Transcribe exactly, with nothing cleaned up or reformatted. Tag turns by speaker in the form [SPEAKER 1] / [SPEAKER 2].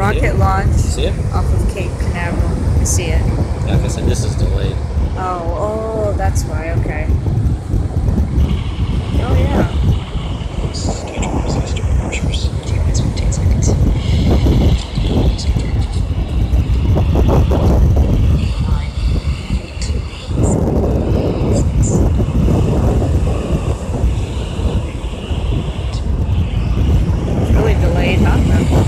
[SPEAKER 1] Rocket launch
[SPEAKER 2] See it?
[SPEAKER 1] off of Cape Canaveral. I see it.
[SPEAKER 2] Yeah, like I said, this is delayed.
[SPEAKER 1] Oh, oh, that's why. Okay. Oh yeah. It's really delayed, huh?